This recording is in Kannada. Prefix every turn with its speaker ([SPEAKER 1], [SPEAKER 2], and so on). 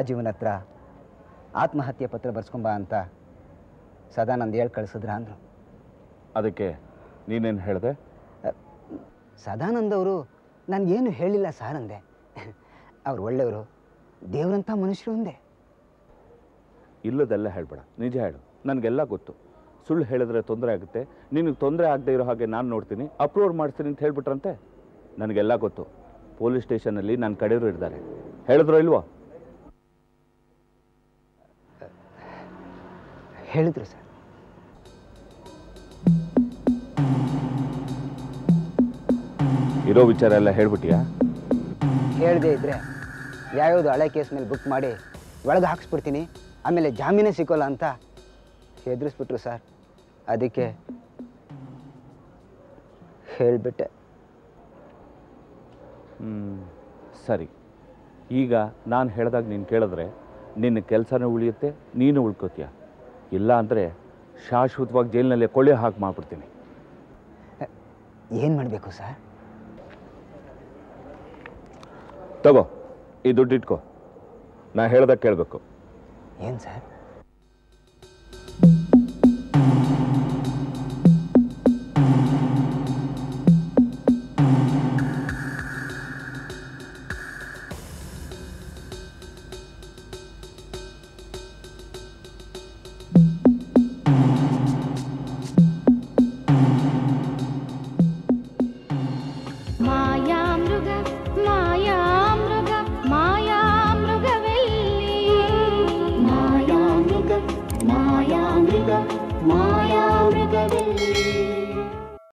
[SPEAKER 1] ರಾಜೀವನ ಹತ್ರ ಆತ್ಮಹತ್ಯೆ ಪತ್ರ ಬರ್ಸ್ಕೊಂಬ ಅಂತ ಸದಾನಂದ್ ಹೇಳಿ ಕಳಿಸಿದ್ರ ಅಂದರು.
[SPEAKER 2] ಅದಕ್ಕೆ ನೀನೇನು ಹೇಳಿದೆ?
[SPEAKER 1] ಸದಾನಂದ್ ಅವರು ನನಗೇನು ಹೇಳಿಲ್ಲ ಸರ್ ಅಂದೆ. ಅವ್ರು ಒಳ್ಳೆಯವರು, ದೇವರಂಥ ಮನುಷ್ಯರು ಅಂದೆ.
[SPEAKER 2] ಇಲ್ಲದೆಲ್ಲ ಹೇಳಬೇಡ, ನಿಜ ಹೇಳು. ನನಗೆಲ್ಲ ಗೊತ್ತು. ಸುಳ್ಳು ಹೇಳಿದ್ರೆ ತೊಂದರೆ ಆಗುತ್ತೆ, ನಿನಗೆ ತೊಂದರೆ ಆಗದೆ ಇರೋ ಹಾಗೆ ನಾನು ನೋಡ್ತೀನಿ, ಅಪ್ರೂವ್ ಮಾಡ್ತೀನಿ ಅಂತ ಹೇಳ್ಬಿಟ್ರಂತೆ. ನನಗೆಲ್ಲ ಗೊತ್ತು. ಪೊಲೀಸ್ ಸ್ಟೇಷನಲ್ಲಿ ನನ್ನ ಕಡೆಯವರು ಇದ್ದಾರೆ. ಹೇಳಿದ್ರೋ ಇಲ್ವೋ?
[SPEAKER 1] ಹೇಳಿದ್ರು ಸರ್.
[SPEAKER 2] ಇರೋ ವಿಚಾರ ಎಲ್ಲ ಹೇಳ್ಬಿಟ್ಟಿಯಾ?
[SPEAKER 1] ಹೇಳದೇ ಇದ್ರೆ ಯಾವ್ಯಾವುದು ಹಳೆ ಕೇಸ್ ಮೇಲೆ ಬುಕ್ ಮಾಡಿ ಒಳಗೆ ಹಾಕ್ಸ್ಬಿಡ್ತೀನಿ, ಆಮೇಲೆ ಜಾಮೀನೇ ಸಿಗೋಲ್ಲ ಅಂತ ಹೆದರಿಸ್ಬಿಟ್ರು ಸರ್. ಅದಕ್ಕೆ ಹೇಳಿಬಿಟ್ಟೆ.
[SPEAKER 2] ಸರಿ, ಈಗ ನಾನು ಹೇಳಿದಾಗ ನೀನು ಕೇಳಿದ್ರೆ ನಿನ್ನ ಕೆಲಸನೂ ಉಳಿಯುತ್ತೆ, ನೀನು ಉಳ್ಕೋತೀಯ. ಇಲ್ಲ ಅಂದರೆ ಶಾಶ್ವತವಾಗಿ ಜೈಲಿನಲ್ಲೇ ಕೊಳೆ ಹಾಕಿ ಮಾಡಿಬಿಡ್ತೀನಿ.
[SPEAKER 1] ಏನು ಮಾಡಬೇಕು ಸರ್?
[SPEAKER 2] ತಗೋ, ಈ ದುಡ್ಡು ಇಟ್ಕೋ. ನಾ ಹೇಳ್ದಾಗ ಕೇಳಬೇಕು.
[SPEAKER 1] ಏನು ಸರ್?
[SPEAKER 3] ಮಾಯಾ ಮೃಗವೆಲ್ಲಿ